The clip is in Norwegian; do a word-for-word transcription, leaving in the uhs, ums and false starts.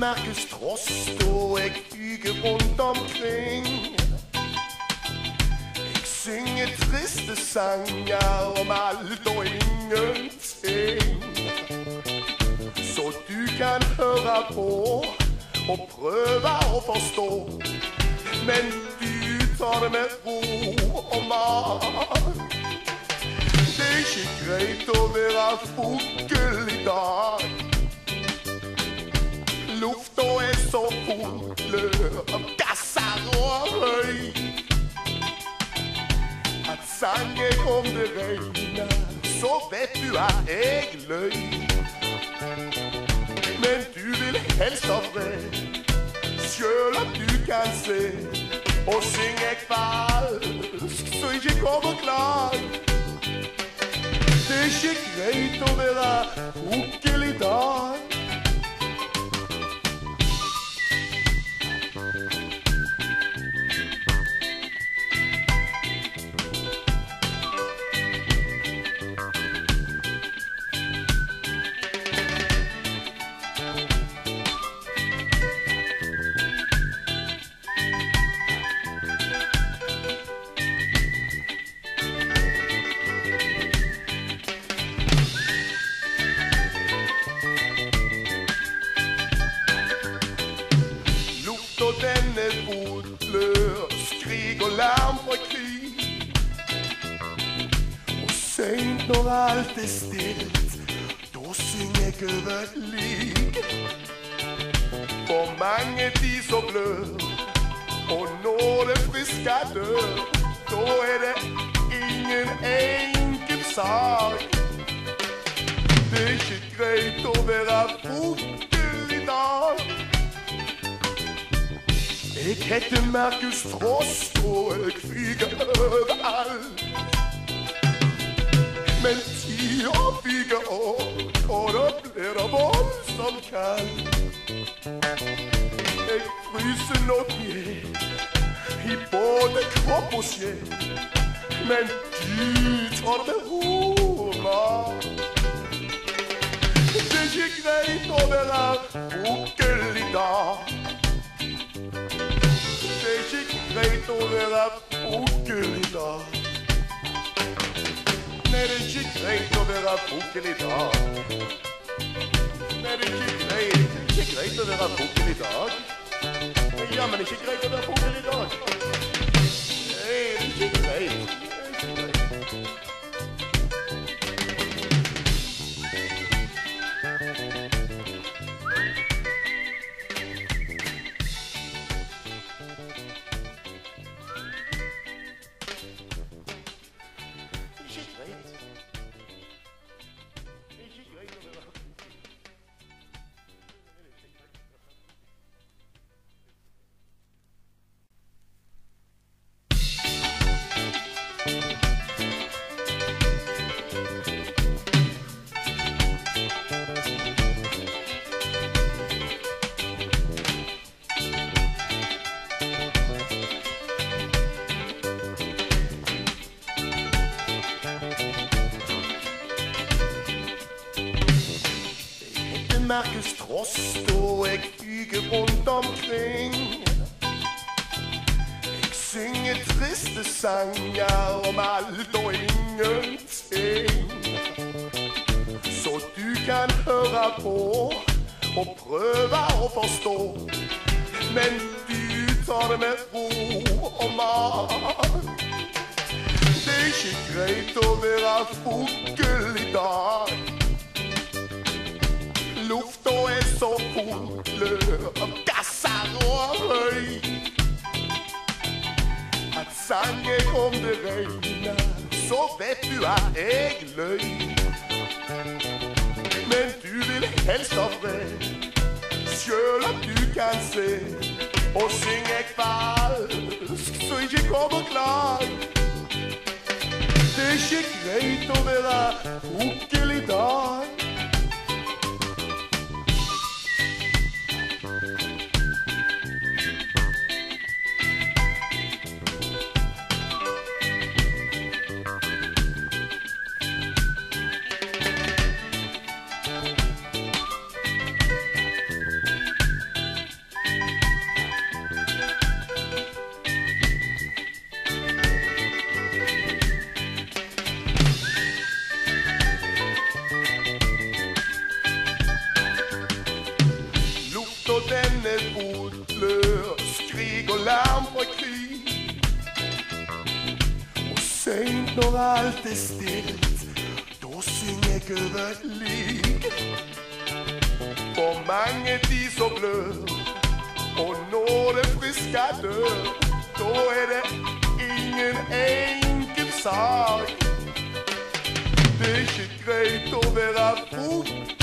merkes tross da jeg fyger rundt omkring. Jeg synger triste sanger om alt og ingenting, så du kan høre på og prøve å forstå. Men du tar det med ro og mat. Det er ikke greit å være fugl i dag. Lufta er så full av gasser og høy at sangen om det regner, så vet du at jeg løy. Men du vil helst ha fred, selv om du kan se, og synger jeg falsk, så ikke kom og klag. Det er ikke greit å være fugl i dag. Denne fotløs, skrik og larm fra krig. Og sent når alt er stilt, da synger jeg over et lik. For mange de som blør, og når det friske dør, da er det ingen enkel sak. Det er ikke greit å være fugl i dag. Jeg heter Markus Frost, og jeg fyger overalt. Men tida fyger opp, og da blir det voldsomt kaldt. Jeg fryser nok ned i både kropp og sjel, men du tar det med ro, mann. Det er ikke greit å være fugl i dag. Det er ikke greit å være fugl i dag. Nei, det er ikke greit å være fugl i dag. Nei, det er ikke greit. Det er ikke greit å være fugl i dag. Ja, men det er ikke greit å være fugl i dag. Nei, det er ikke greit. Det er ikke greit. Merkes tross da jeg fyger rundt omkring. Jeg synger triste sanger om alt og ingenting, så du kan høre på og prøve å forstå. Men du tar det med ro og mat. Det er ikke greit å være fugl i dag. Lufta er så full av gasser og høy at sangen om det regner, så vet du at jeg løy. Men du vil helst ha fred, selv om du kan se, og synger jeg falsk, så ikke kom og klag. Det er ikke greit å være fugl i dag. sent når alt er stilt, da synger jeg over et liv. For mange de som blør, og når det friske dør, da er det ingen enkel sak. Det er ikke greit å være fot